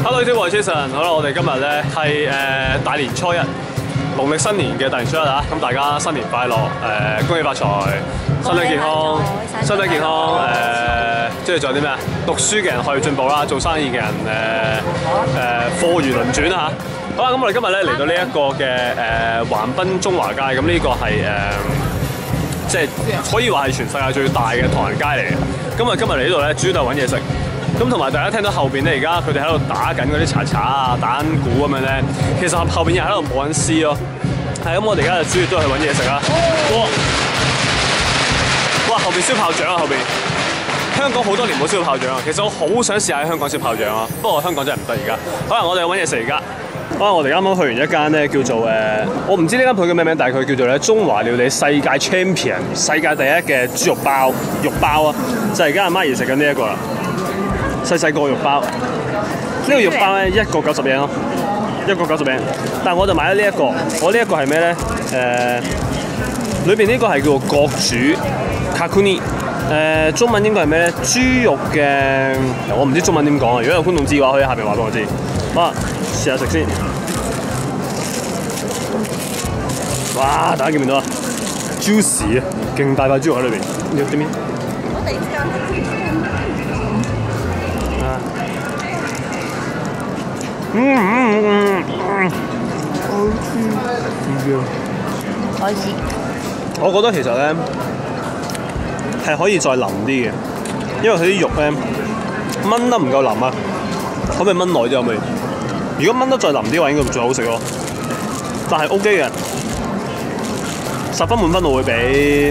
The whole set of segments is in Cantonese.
Hello， 呢啲我係 Jason。好啦，我哋今日咧係大年初一，農曆新年嘅大年初一啊！咁大家新年快樂，恭喜發財，身體健康，身體健康。即係仲有啲咩啊？讀書嘅人可以進步啦，做生意嘅人貨如輪轉啊！好啦，咁我哋今日咧嚟到呢一個嘅橫濱中華街，咁呢個係即係可以話係全世界最大嘅唐人街嚟嘅。咁啊，今日嚟呢度咧，主要都係揾嘢食。咁同埋大家聽到後邊咧，而家佢哋喺度打緊嗰啲茶茶啊、打緊鼓咁樣咧，其實後邊又喺度舞緊獅咯。係咁，我哋而家就主要都係揾嘢食啦。哇！後邊燒炮仗啊，後邊。香港好多年冇燒炮仗啊，其實我好想試下喺香港燒炮仗啊，不過香港真係唔得而家。可能我哋揾嘢食而家。可能我哋啱啱去完一間咧叫做我唔知呢間鋪叫咩名，但係佢叫做咧中華料理世界 Champion 世界第一嘅豬肉包啊，就係而家阿媽兒食緊呢一個啦。細個肉包，呢個肉包咧1個90日圓咯，1個90日圓。但係我就買咗呢一個，我呢一個係咩咧？裏邊呢個係叫做角煮卡庫尼，中文應該係咩咧？豬肉嘅，我唔知中文點講啊！如果有觀眾知嘅話，可以下邊話俾我知。好啊，試下食先。哇！大家見唔見到啊 ？juicy 啊，勁大塊豬肉喺裏邊。你點面？ おいしい。 我覺得其實咧係可以再腍啲嘅，因為佢啲肉咧炆得唔夠腍啊，可唔可以炆耐啲可唔可以？如果炆得再腍啲嘅話，應該最好食咯。但係 OK 嘅，10分滿分我會俾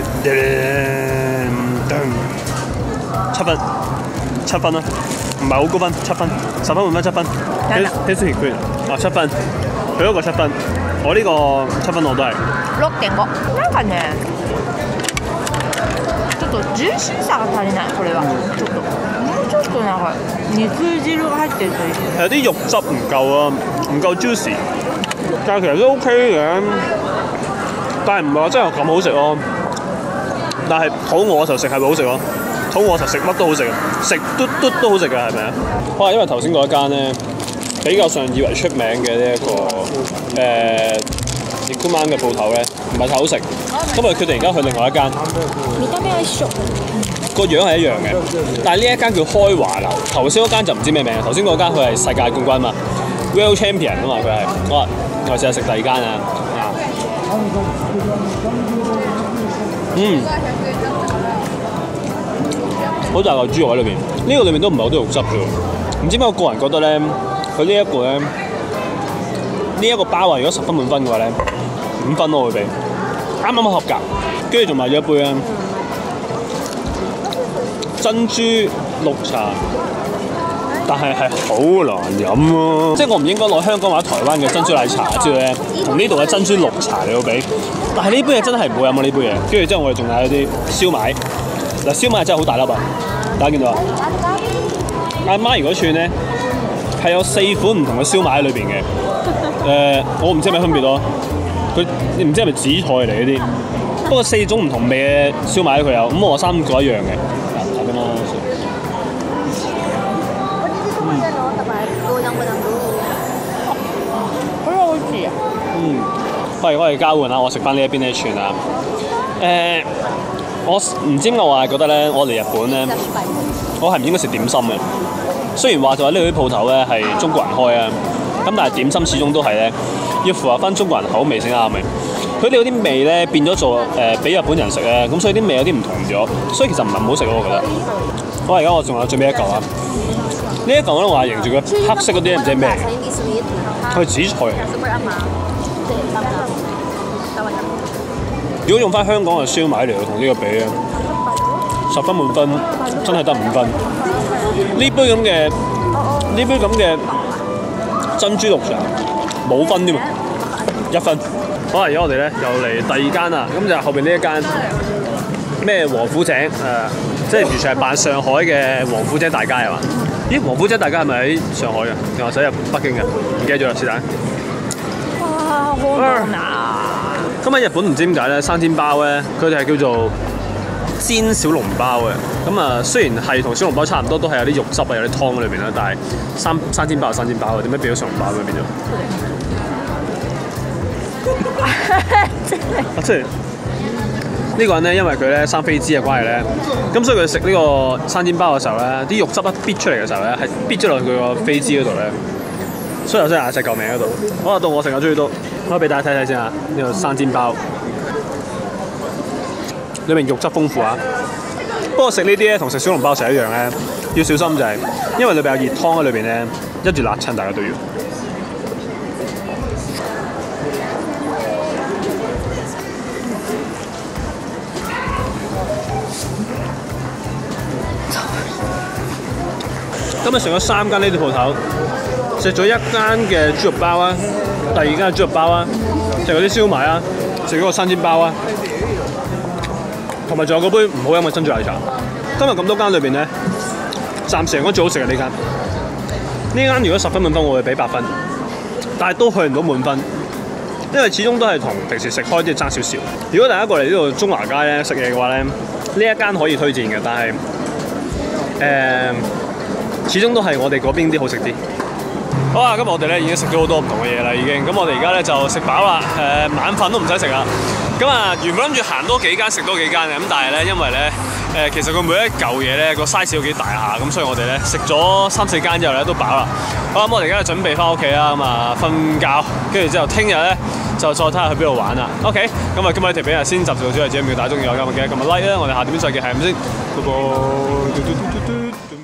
7分啦，唔係好高分，7分，10分滿分7分。7分，佢嗰個7分，我呢個7分我都係。 6.5。なんかね、ちょっとジューシーさが足りない。これはちょっともうちょっとなんか肉汁が入ってるといい。 係啲肉汁唔夠啊，唔夠 juicy， 但係其實都 OK 嘅，但係唔係話真係咁好食咯。但係肚餓嘅時候食係會好食咯，肚餓嘅時候食乜都好食，食嘟都好食嘅係咪啊？哇！因為頭先嗰一間咧比較上以為出名嘅呢一個Nikuman嘅鋪頭咧，唔係太好食，咁我決定而家去另外一間。 見た目は一緒。 個樣係一樣嘅，但係呢一間叫開華樓，頭先嗰間就唔知咩名。頭先嗰間佢係世界冠軍嘛 ，World Champion 啊嘛，佢係。我試下食第二間啊。好大嚿豬肉喺裏邊，呢個裏面都唔係好多肉汁啫喎。唔知點解我個人覺得咧，佢呢一個咧，呢一個包啊，如果10分滿分嘅話咧，5分我會俾，啱啱合格。跟住仲買咗一杯咧珍珠綠茶，但係好難飲喎。即係我唔應該攞香港或者台灣嘅珍珠奶茶之後咧，同呢度嘅珍珠綠茶嚟到比。但係呢杯嘢真係唔好飲啊！呢杯嘢。跟住之後我哋仲買咗啲燒賣，嗱燒賣真係好大粒啊！大家見到啊？阿媽如果串咧係有4款唔同嘅燒賣喺裏邊嘅，我唔知係咩分別咯。佢唔知係咪紫菜嚟嗰啲，不過4種唔同味嘅燒賣佢有，咁我3個一樣嘅。睇邊啦？ これは美味しい。 喂，我哋交換啦，我食翻呢一邊呢一串啊。我唔知點解我係覺得咧，我嚟日本咧，我係唔應該食點心嘅。雖然話就話呢度啲鋪頭咧係中國人開啊，咁但係點心始終都係咧要符合翻中國人口味先啱嘅。佢哋嗰啲味咧變咗做俾日本人食咧，咁所以啲味有啲唔同咗，所以其實唔係唔好食咯，我覺得。好，而家我仲有最尾一嚿啊！呢一嚿咧我係認住佢黑色嗰啲唔知係咩嘅，佢係紫菜嚟嘅。如果用翻香港嘅燒賣嚟同呢個比咧，10分滿分真係得5分。呢杯咁嘅珍珠綠茶冇分添喎，1分。好，而家我哋咧又嚟第二間啦，咁就後邊呢一間咩王府井即係完全係扮上海嘅王府井大街係嘛？咦，王府井大街係咪喺上海嘅？定係喺北京嘅？唔記得咗啦，是但。 哇，好凍啊！ 咁喺日本唔知點解咧，生煎包咧，佢哋係叫做煎小籠包嘅。 咁啊，雖然係同小籠包差唔多，都係有啲肉汁啊，有啲湯喺裏邊啦，但係生煎包係生煎包啊，點解變咗小籠包咁變咗？即係呢個人咧，因為佢咧生飛滋嘅關係咧，咁所以佢食呢個生煎包嘅時候咧，啲肉汁一逼出嚟嘅時候咧，係逼咗落佢個飛滋嗰度咧，所以頭先嗌晒救命嗰度。好啊，到我食啊，終於都可以俾大家睇睇先啊，呢個生煎包，裏面肉汁豐富啊！不過食呢啲咧同食小籠包食一樣咧，要小心就係，因為裏邊有熱湯喺裏邊咧，一住辣親大家都要。今日食咗3間呢啲鋪頭，食咗一間嘅豬肉包啊，第2間嘅豬肉包啊，食嗰啲燒賣啊，食嗰個生煎包啊，同埋仲有嗰杯唔好飲嘅珍珠奶茶。今日咁多間裏邊咧，暫時嚟講最好食嘅呢間。呢間如果10分滿分，我會俾8分，但係都去唔到滿分，因為始終都係同平時食開啲爭少少。如果大家過嚟呢度中華街咧食嘢嘅話咧，呢一間可以推薦嘅，但係始終都係我哋嗰邊啲好食啲。好啊，今日我哋咧已經食咗好多唔同嘅嘢啦，已經。咁我哋而家咧就食飽啦，晚飯都唔使食啦。咁啊，原本諗住行多幾間食多幾間嘅，咁但係咧因為咧其實佢每一嚿嘢咧個 size 有幾大下，咁所以我哋咧食咗3、4間之後咧都飽啦。好，咁我哋而家就準備翻屋企啦，咁啊瞓覺，跟住之後聽日咧就再睇下去邊度玩啦。OK，咁啊今日呢條片先集到咗，只要大家中意我，咁記得撳個 like 啦，我哋下點再見，係咁先，拜拜。